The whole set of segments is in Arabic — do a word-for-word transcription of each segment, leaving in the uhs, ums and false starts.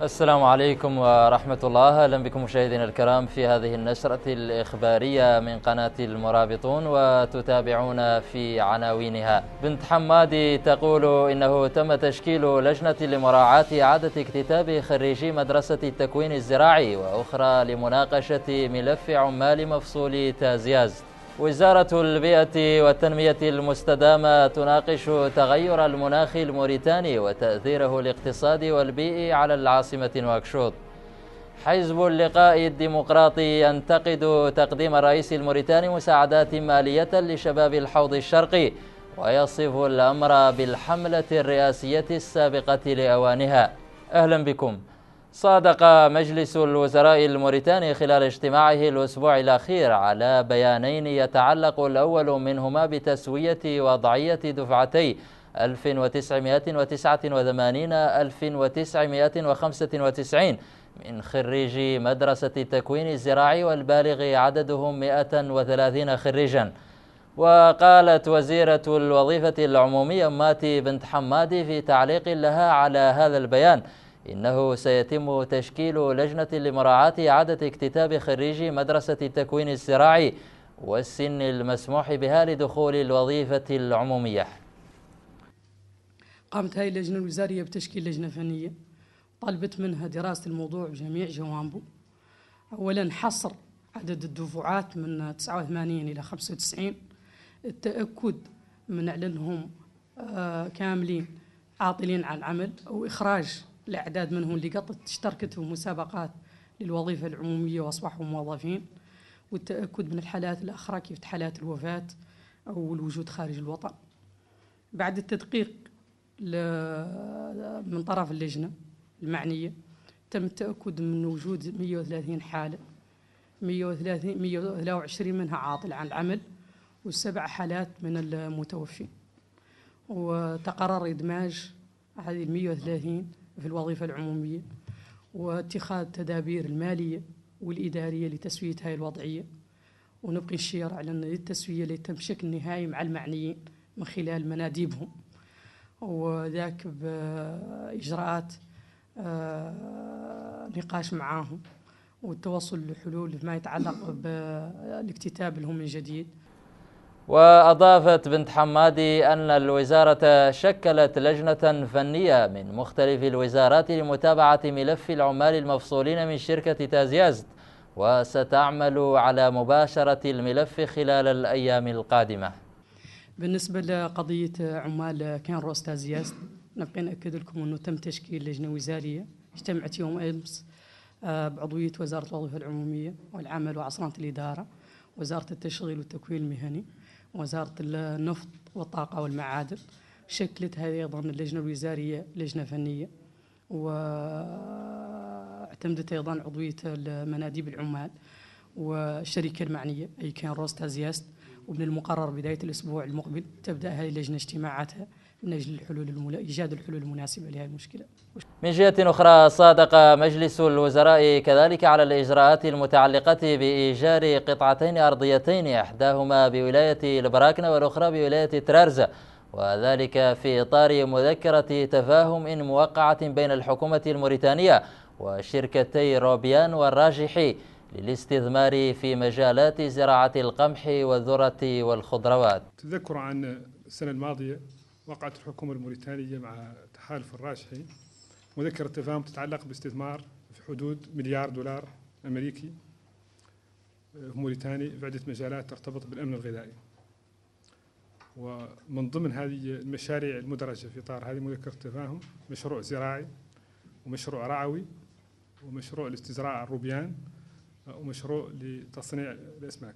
السلام عليكم ورحمة الله. أهلا بكم مشاهدينا الكرام في هذه النشرة الإخبارية من قناة المرابطون، وتتابعون في عناوينها. بنت حمادي تقول إنه تم تشكيل لجنة لمراعاة إعادة اكتتاب خريجي مدرسة التكوين الزراعي، وأخرى لمناقشة ملف عمال مفصول تازياز. وزارة البيئة والتنمية المستدامة تناقش تغير المناخ الموريتاني وتأثيره الاقتصادي والبيئي على العاصمة نواكشوط. حزب اللقاء الديمقراطي ينتقد تقديم الرئيس الموريتاني مساعدات مالية لشباب الحوض الشرقي، ويصف الأمر بالحملة الرئاسية السابقة لأوانها. أهلا بكم. صادق مجلس الوزراء الموريتاني خلال اجتماعه الأسبوع الأخير على بيانين يتعلق الأول منهما بتسوية وضعية دفعتي ألف وتسعمائة وتسعة وثمانين ألف وتسعمائة وخمسة وتسعين من خريجي مدرسة التكوين الزراعي، والبالغ عددهم مئة وثلاثين خريجا. وقالت وزيرة الوظيفة العمومية ماتي بنت حمادي في تعليق لها على هذا البيان إنه سيتم تشكيل لجنة لمراعاة إعادة اكتتاب خريجي مدرسة التكوين الزراعي والسن المسموح بها لدخول الوظيفة العمومية. قامت هذه اللجنة الوزارية بتشكيل لجنة فنية طلبت منها دراسة الموضوع بجميع جوانبه. أولا حصر عدد الدفعات من تسعة وثمانين إلى خمسة وتسعين، التأكد من أنهم كاملين عاطلين عن العمل، أو إخراج الأعداد منهم اللي قد اشتركت في مسابقات للوظيفة العمومية وأصبحوا موظفين، والتأكد من الحالات الأخرى كيف حالات الوفاة أو الوجود خارج الوطن. بعد التدقيق من طرف اللجنة المعنية تم التأكد من وجود مئة وثلاثين حالة، مئة وثلاثة وعشرين منها عاطل عن العمل، وسبع حالات من المتوفين. وتقرر إدماج هذه المئة وثلاثين في الوظيفة العمومية، واتخاذ تدابير المالية والإدارية لتسوية هذه الوضعية، ونبقي نشير على أن التسوية اللي تم بشكل نهائي مع المعنيين من خلال مناديبهم، وذاك بإجراءات نقاش معاهم والتوصل لحلول فيما يتعلق بالاكتتاب لهم من جديد. وأضافت بنت حمادي أن الوزارة شكلت لجنة فنية من مختلف الوزارات لمتابعة ملف العمال المفصولين من شركة تازياز، وستعمل على مباشرة الملف خلال الأيام القادمة. بالنسبة لقضية عمال كان روس تازياز، نبقى نأكد لكم أنه تم تشكيل لجنة وزارية اجتمعت يوم أمس بعضوية وزارة الوظيفة العمومية والعمل وعصرنة الإدارة، وزارة التشغيل والتكوين المهني، وزارة النفط والطاقة والمعادن. شكلت هذه أيضا اللجنة الوزارية لجنة فنية، واعتمدت أيضا عضوية مناديب العمال والشركة المعنية أي كان روس تازياست. ومن المقرر بداية الأسبوع المقبل تبدأ هذه اللجنة اجتماعاتها من أجل الحلول الملا... إيجاد الحلول المناسبة لهذه المشكلة. من جهة أخرى، صادق مجلس الوزراء كذلك على الإجراءات المتعلقة بإيجار قطعتين أرضيتين، إحداهما بولاية البراكنة والأخرى بولاية ترارزة، وذلك في إطار مذكرة تفاهم موقعة بين الحكومة الموريتانية وشركتي روبيان والراجحي للاستثمار في مجالات زراعة القمح والذرة والخضروات. تذكر عن السنة الماضية وقعت الحكومة الموريتانية مع تحالف الراجحي مذكرة تفاهم تتعلق باستثمار في حدود مليار دولار أمريكي موريتاني في عدة مجالات ترتبط بالأمن الغذائي. ومن ضمن هذه المشاريع المدرجة في إطار هذه مذكرة التفاهم مشروع زراعي ومشروع رعوي ومشروع لاستزراع الروبيان ومشروع لتصنيع الأسماك.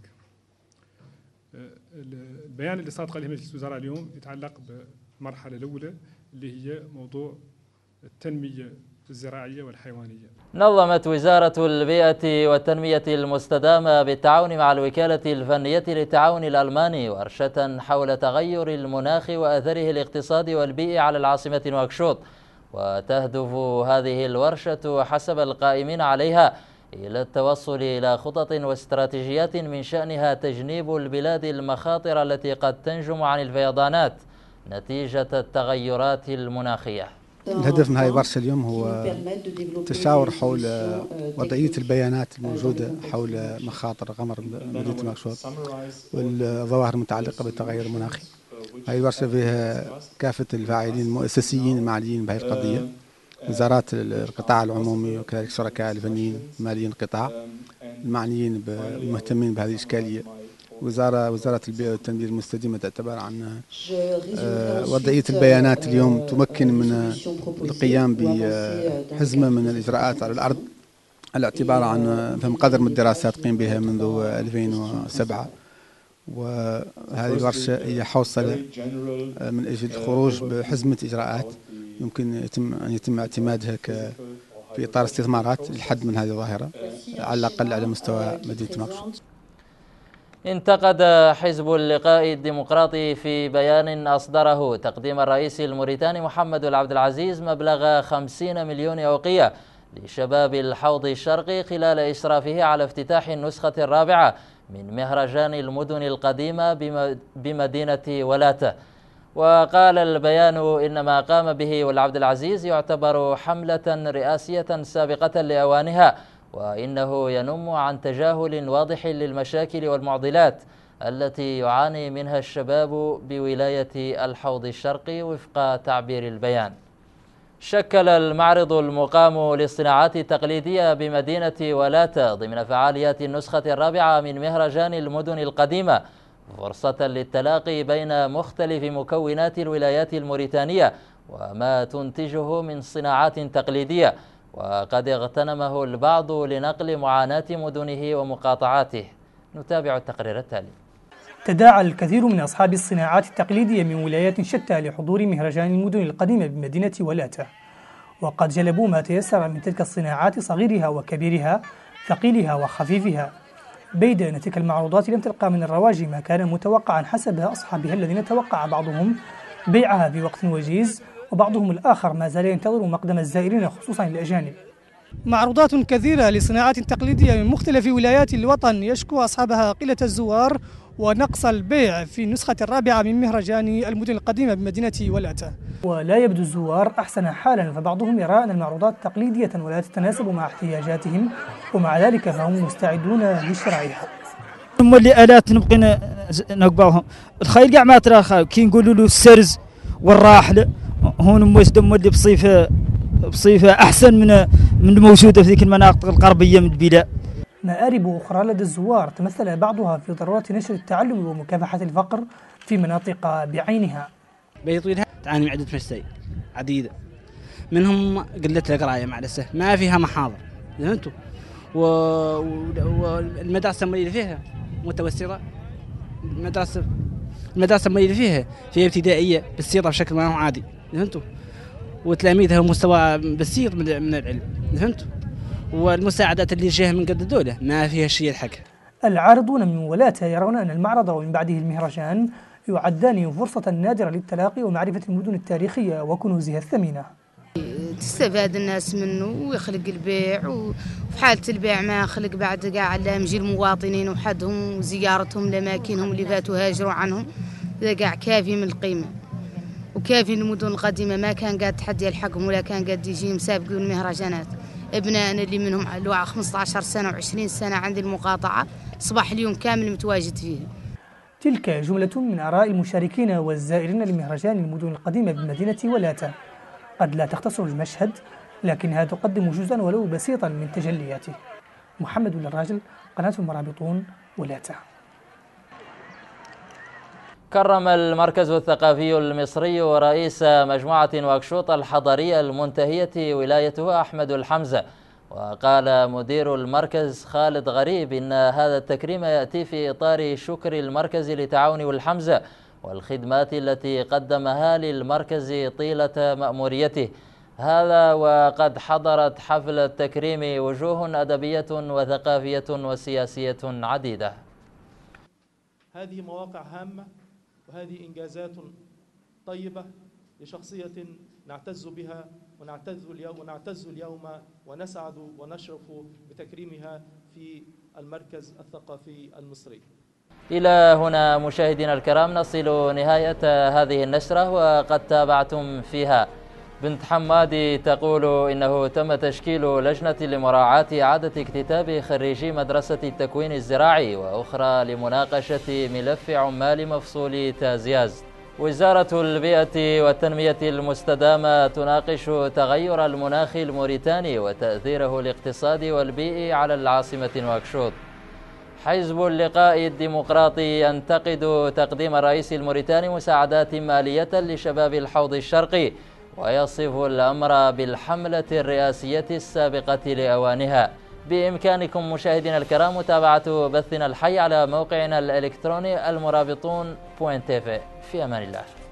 البيان اللي صادق عليه مجلس الوزراء اليوم يتعلق بالمرحلة الأولى اللي هي موضوع التنمية الزراعية والحيوانية. نظمت وزارة البيئة والتنمية المستدامة بالتعاون مع الوكالة الفنية للتعاون الألماني ورشة حول تغير المناخ وأثره الاقتصادي والبيئي على العاصمة نواكشوط. وتهدف هذه الورشة حسب القائمين عليها إلى التوصل إلى خطط واستراتيجيات من شأنها تجنيب البلاد المخاطر التي قد تنجم عن الفيضانات نتيجة التغيرات المناخية. الهدف من هذه الورشة اليوم هو التشاور حول وضعية البيانات الموجودة حول مخاطر غمر مدينة نواكشوط والظواهر المتعلقة بالتغير المناخي. هذه الورشة فيها كافة الفاعلين المؤسسيين المعنيين بهذه القضية، وزارات القطاع العمومي وكذلك شركاء الفنيين الماليين القطاع المعنيين المهتمين بهذه الإشكالية. وزارة وزارة البيئة والتنمية المستدامة تعتبر عن وضعية البيانات اليوم تمكن من القيام بحزمة من الإجراءات على الأرض، الاعتبار عن فهم قدر من الدراسات قيم بها منذ ألفين وسبعة، وهذه الورشة هي حوصلة من أجل الخروج بحزمة إجراءات يمكن يتم أن يتم اعتمادها في إطار استثمارات للحد من هذه الظاهرة على الأقل على مستوى مدينة نواكشوط. انتقد حزب اللقاء الديمقراطي في بيان أصدره تقديم الرئيس الموريتاني محمد العبد العزيز مبلغ خمسين مليون أوقية لشباب الحوض الشرقي خلال إشرافه على افتتاح النسخة الرابعة من مهرجان المدن القديمة بمدينة ولاتا. وقال البيان إن ما قام به والعبد العزيز يعتبر حملة رئاسية سابقة لأوانها، وإنه ينم عن تجاهل واضح للمشاكل والمعضلات التي يعاني منها الشباب بولاية الحوض الشرقي وفق تعبير البيان. شكل المعرض المقام للصناعات التقليدية بمدينة ولاتا ضمن فعاليات النسخة الرابعة من مهرجان المدن القديمة فرصة للتلاقي بين مختلف مكونات الولايات الموريتانية وما تنتجه من صناعات تقليدية، وقد اغتنمه البعض لنقل معاناة مدنه ومقاطعاته. نتابع التقرير التالي. تداعى الكثير من أصحاب الصناعات التقليدية من ولايات شتى لحضور مهرجان المدن القديمة بمدينة ولاتا، وقد جلبوا ما تيسر من تلك الصناعات صغيرها وكبيرها، ثقيلها وخفيفها، بيد أن تلك المعروضات لم تلقى من الرواج ما كان متوقعا حسب أصحابها الذين توقع بعضهم بيعها في وقت وجيز، وبعضهم الآخر ما زال ينتظر مقدم الزائرين خصوصا الأجانب. معروضات كثيرة لصناعات تقليدية من مختلف ولايات الوطن يشكو أصحابها قلة الزوار ونقص البيع في النسخة الرابعة من مهرجان المدن القديمة بمدينة ولاتا. ولا يبدو الزوار أحسن حالا، فبعضهم يرى أن المعروضات تقليدية ولا تتناسب مع احتياجاتهم، ومع ذلك فهم مستعدون لشرائها. هم اللي آلات نبقي نقبعهم الخيل قاع ما ترى كي نقولوا له السرز والراحل هون موسدم اللي بصيفه بصيفه أحسن من من الموجودة في ذيك المناطق الغربية من البلاد. مآرب أخرى لدى الزوار تمثل بعضها في ضرورة نشر التعلم ومكافحة الفقر في مناطق بعينها. بيطويلها تعاني من عدة مشاكل عديدة، منهم قلة القراية مع الأسف، ما فيها محاضر فهمتوا، والمدرسة اللي فيها متوسطة، المدرسة المدرسة اللي فيها فيها ابتدائية بسيطة بشكل ما هو عادي فهمتوا، وتلاميذها مستوى بسيط من العلم فهمتوا، والمساعدات اللي جايه من قد الدولة ما فيها شيء يضحك. العارضون من ولاتا يرون أن المعرض ومن بعده المهرجان يعدان فرصة نادرة للتلاقي ومعرفة المدن التاريخية وكنوزها الثمينة. تستفاد الناس منه ويخلق البيع، وفي حالة البيع ما خلق بعد قاع لامجي المواطنين وحدهم وزيارتهم لأماكنهم اللي فاتوا هاجروا عنهم، ذا قاع كافي من القيمة وكافي المدن القديمة، ما كان قاعد تحدي الحقهم ولا كان قاعد يجي مسابقون المهرجانات. ابنائنا اللي منهم الوعى خمسة عشر سنة وعشرين سنة عند المقاطعة صباح اليوم كامل متواجد فيه. تلك جملة من آراء المشاركين والزائرين لمهرجان المدن القديمة بمدينة ولاتا، قد لا تختصر المشهد لكنها تقدم جزءا ولو بسيطا من تجلياته. محمد الراجل، قناة المرابطون، ولاتا. كرم المركز الثقافي المصري ورئيس مجموعة نواكشوط الحضرية المنتهية ولايته أحمد الحمزة. وقال مدير المركز خالد غريب إن هذا التكريم يأتي في إطار شكر المركز لتعاون الحمزة والخدمات التي قدمها للمركز طيلة مأموريته. هذا وقد حضرت حفل التكريم وجوه أدبية وثقافية وسياسية عديدة. هذه مواقع هامة وهذه إنجازات طيبة لشخصية نعتز بها ونعتز اليوم ونعتز اليوم ونسعد ونشرف بتكريمها في المركز الثقافي المصري. إلى هنا مشاهدينا الكرام نصل نهاية هذه النشرة، وقد تابعتم فيها بنت حمادي تقول إنه تم تشكيل لجنة لمراعاة إعادة اكتتاب خريجي مدرسة التكوين الزراعي وأخرى لمناقشة ملف عمال مفصول تازياز. وزارة البيئة والتنمية المستدامة تناقش تغير المناخ الموريتاني وتأثيره الاقتصادي والبيئي على العاصمة نواكشوط. حزب اللقاء الديمقراطي ينتقد تقديم الرئيس الموريتاني مساعدات مالية لشباب الحوض الشرقي ويصف الأمر بالحملة الرئاسية السابقة لأوانها. بإمكانكم مشاهدينا الكرام متابعة بثنا الحي على موقعنا الإلكتروني المرابطون بوينت تي في. في أمان الله.